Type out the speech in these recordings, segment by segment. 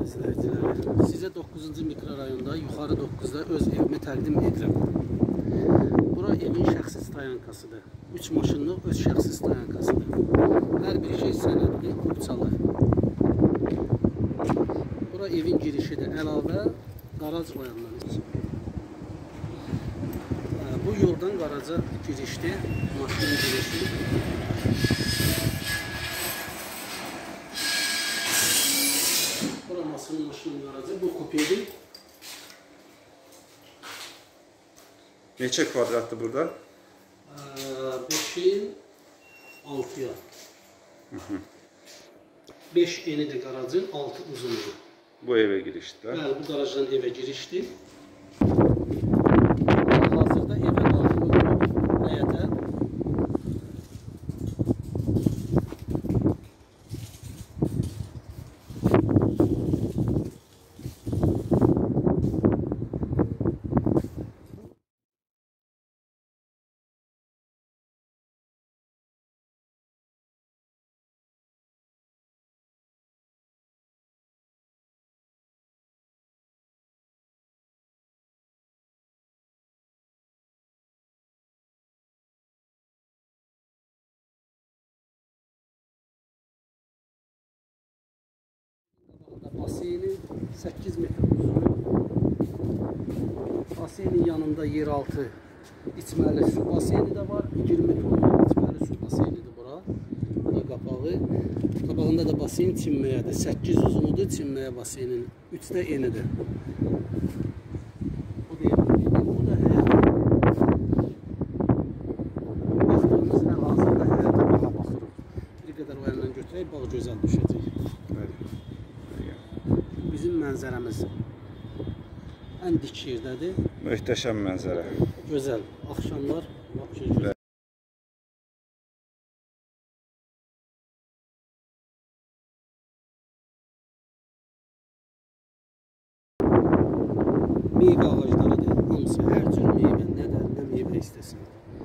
izləyiciləri. Sizə 9-cu mikrorayonda, yuxarı 9-da öz evimi təqdim edirəm. Bura evin şəxsi stayankasıdır. 3 maşınlıq öz şəxsi stayankasıdır. Hər bir şey sənədli, qupçalı. Bura evin girişidir. Əlavə qaraj qoyanlar üçün. Bu yoldan qaraja girişdir. Maşının girişi. Bura maşının qarajı. Bu kupedir. Neçə kvadratdır burada? 5'in 6'ya. 5 enidir garajın, 6 uzunluğu. Bu eve girişdir. Bəli, bu garajdan eve girişdir. Hazırda evə daxil oluruq həyətə. Baseyni 8 metr uzun. Baseynin yanında yeraltı içməli su baseyni də var. 20 tonluq içməli su baseynidir bura. Bu da qapağı. Qabağında da baseyn çinməyədir. 8 uzunudur çinməyə baseynin. 3 də enidir. Bu da həyat. Baxdığımız hal-hazırda həyata bağa baxırıq. Bir qədər o yandan götürək, bağ gözəl düşəcək. Bizim mənzərəmiz ən dik yerdədir. Möhtəşəm mənzərə. Gözəl. Axşamlar gözəl. Meyvə ağaclarıdır. Hamısı hər cür meyvə, nə meyvə istəsin.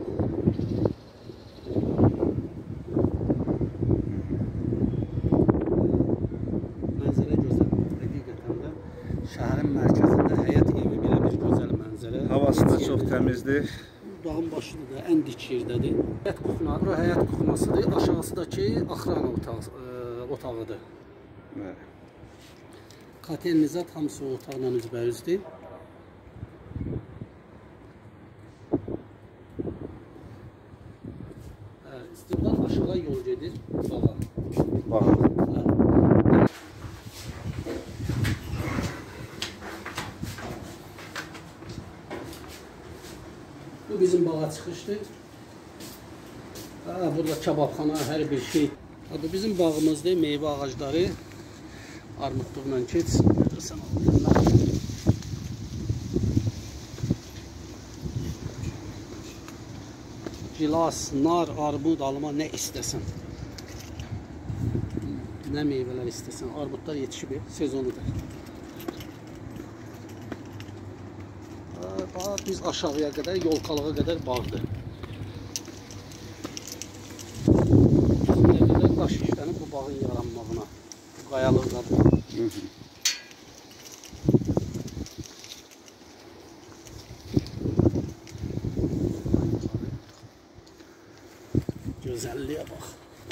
Şəhərin mərkəzində həyət evi belə bir gözəl mənzərə. Havası da çox təmizdir. Dağın başıdır da, ən dik yerdədir. Bura həyət kuxnasıdır. Aşağısındakı axrana otağıdır. Katelnizat hamısı o otaqla üzbəyüzdür. İstiqlal aşağı yol gedir bağa. Bağa. Bu bizim bağa çıxışdır. Burada kababxana, hər bir şey. Bu bizim bağımızdır, meyvə ağacları. Armudluqla keç. Gilas, nar, armud, alma nə istəsən. Nə meyvələr istəsən. Armudlar yetişib, sezonudur. Biz aşağıya qədər, yolkalığa qədər bağdır. Üstüne qədər daş işlənib bu bağın yaranmağına, bu qayalıqdadır. Gözəlliyə bax.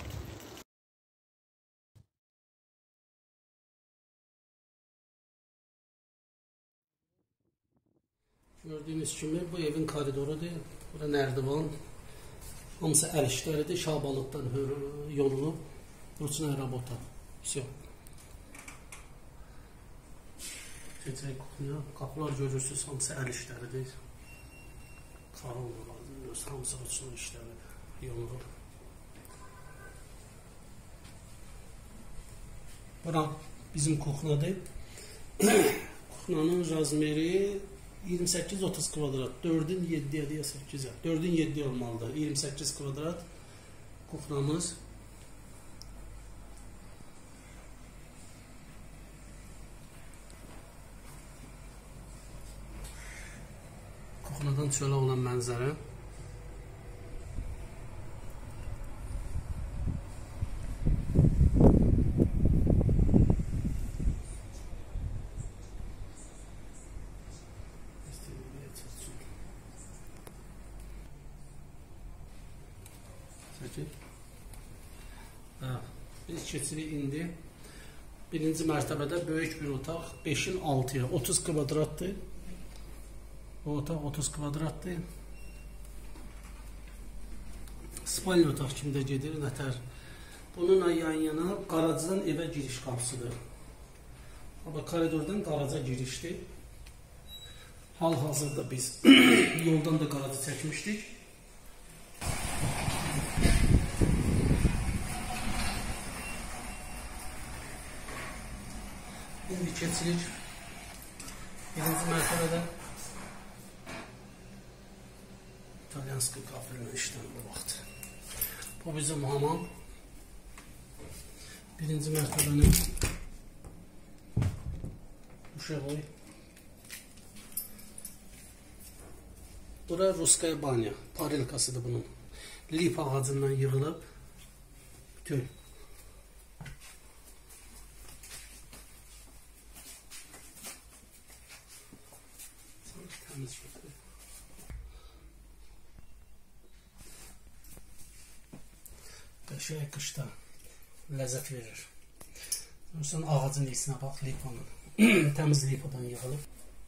Gördüğünüz kimi bu evin koridorudur. Burada nərdivan. Hamısı əl işləridir. Şabalıqdan yolunub. Ruçinaya rabota. Все. Keçək kuxuya. Qapılar görürsünüz. Hamısı əl işləridir. Karollar. Hamısı ruçinaya işləridir. Yolunub. Bura bizim kuxunadır. Kuxunanın razmeri 28-30 kvadrat, 4'ün 7'ye diye 8'e. 4'ün 7 olmalıdır. 28 kvadrat kuxnamız. Kuxnadan çölə olan mənzərə. Peki. Biz keçirik indi. Birinci mərtəbədə böyük bir otaq, 5-in 6-ya, 30 kvadratdır. Bu otaq 30 kvadratdır. Spalni otaq kimdə gedir, nətər? Bununla yan-yana qaracıdan evə giriş qapısıdır. Ama koridordan qaraca girişdir. Hal-hazırda biz yoldan da qaracı çəkmişdik. İndi keçirik birinci mərtəbədə İtalyanski kafirlə işləm bu vaxt. Bu bizim hamam. Birinci mərtəbənin uşaqoy. Bura Ruskaya banya, parilkasıdır bunun. Lip ağacından yığılıb bütün. Təmiz götürür. Qəşəng qışda ləzzət verir. Sən ağacın iyisinə bax, lipanın. Təmiz lipadan yığılıb.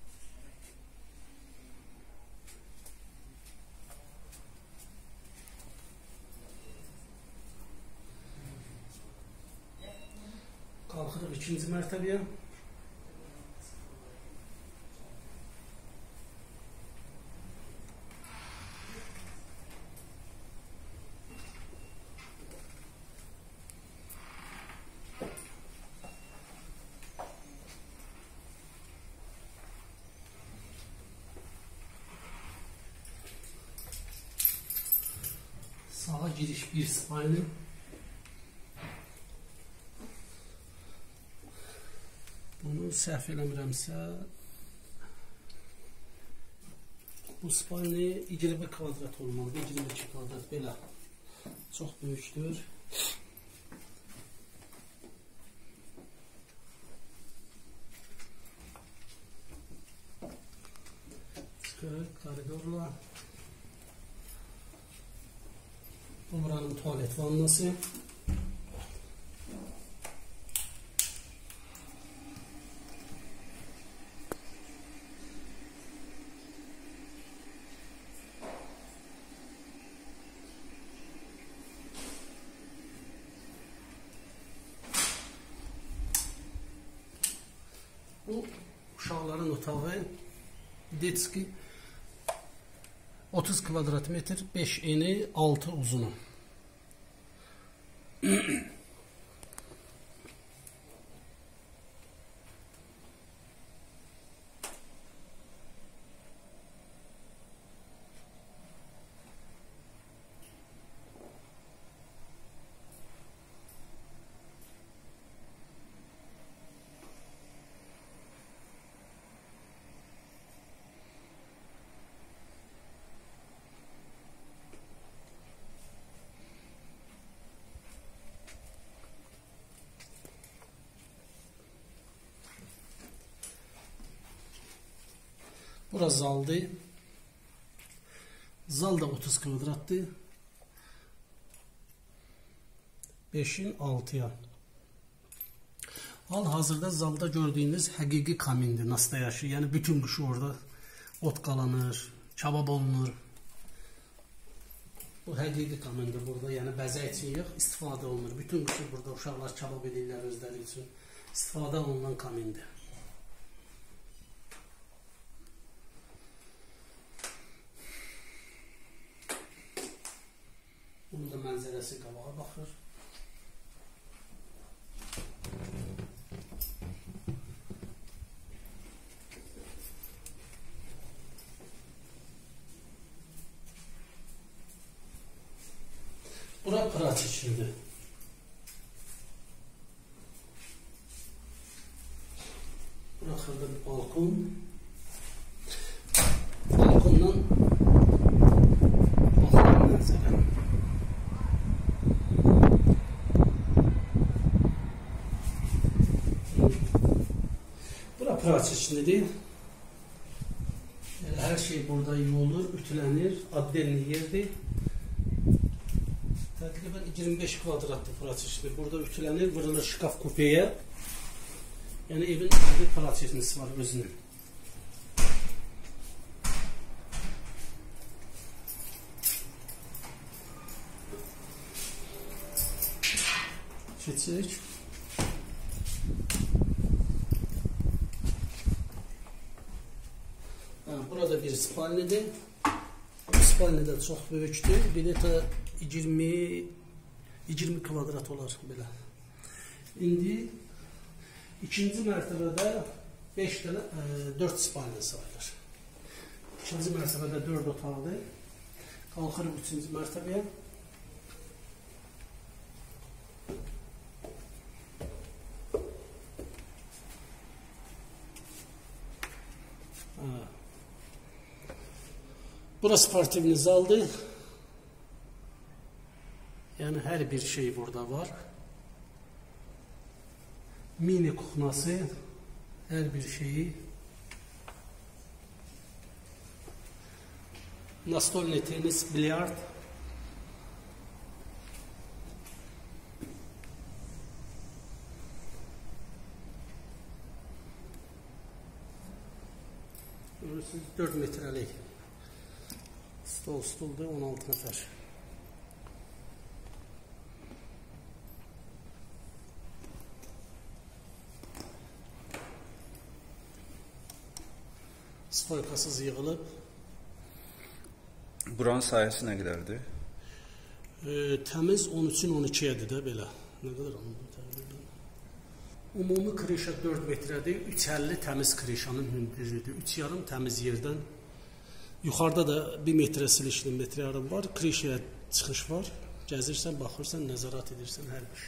Qalxırıq ikinci mərtəbəyə. Sağa giriş bir spalni. Bunu səhv eləmirəmsə bu spalni 20 kvadrat olmalıdır. 22 kvadrat belə. Çox böyükdür. Çıxırıq koridorla. Bu buranın tuvalet vannası. Bu uşaqların otağı. Detski 30 kvadrat metr, 5 eni, 6 uzunu. Burası zaldır. Zal da 30 kvadratdır. 5'in 6'ya. Hal-hazırda zalda gördüğünüz həqiqi kamindir, nastayaşı. Yəni bütün qışı orada ot qalanır, kabab olunur. Bu həqiqi kamindir burada. Yəni bəzək üçün yox, istifadə olunur. Bütün qışı burada uşaqlar kabab edirlər özləri üçün. İstifadə olunan kamindir. Bunun da mənzərəsi qabağa baxır. Bura pıraç içindir. Bura xırda bir balkon. Balkondan baxılan mənzərə. Bura pıraç içindir. Her şey burada yuyulur, ütülənir, addelli yerdir. Təqribən 25 kvadratlı prosesdir. Burada ütülənir, vurulur şkaf kupeye. Yəni evin bir prosesisi var özünün. Keçək. Burada bir spalnidir. Spalni də çox böyükdür. Bir də 20 kvadrat olar belə. İndi ikinci mərtəbədə 4 spalni sayılır. İkinci mərtəbədə 4 otaqdır. Qalxırıq üçüncü mərtəbəyə. Burası sportivni zaldır. Yəni hər bir şey burada var. Mini kuxnası, hər bir şeyi. Настольный tenis, bilyard. Görürsünüz 4 metrelik. Stoldur 16 nəfər. Stoykasız yığılıb. Buranın sayəsi nə qədərdir? Təmiz 13-ün 12-yədir də belə. Nə qədər anladım təqribən. Ümumi krişa 4 metrədir. 3,50 təmiz krişanın hündürlüyüdür. 3,5 təmiz yerdən. Yuxarıda da 1 metrə silişli, metrə yarım var. Krişaya çıxış var. Gəzirsən, baxırsan, nəzarət edirsən hər bir şey.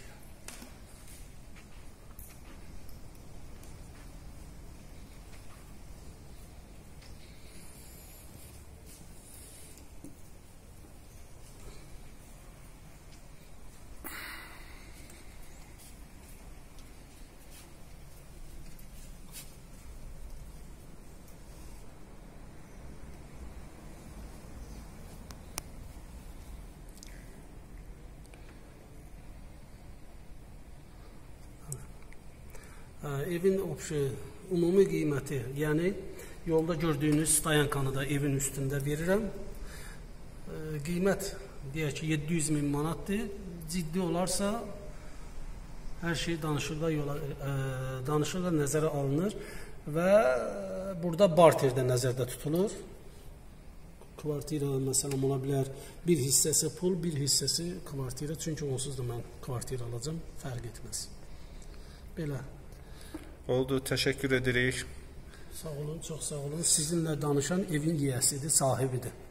Evin ümumi qiyməti, yəni yolda gördüyünüz dayankanı da evin üstündə verirəm. Qiymət deyək ki 700 min manatdır. Ciddi olarsa hər şey danışıqla nəzərə alınır və burada barter də nəzərdə tutulur. Kvartira məsələn ola bilər, bir hissəsi pul, bir hissəsi kvartira. Çünki onsuz da mən kvartira alacağım, fərq etməz. Belə. Oldu, təşəkkür edirik. Sağ olun, çox sağ olun. Sizinlə danışan evin yiyəsidir, sahibidir.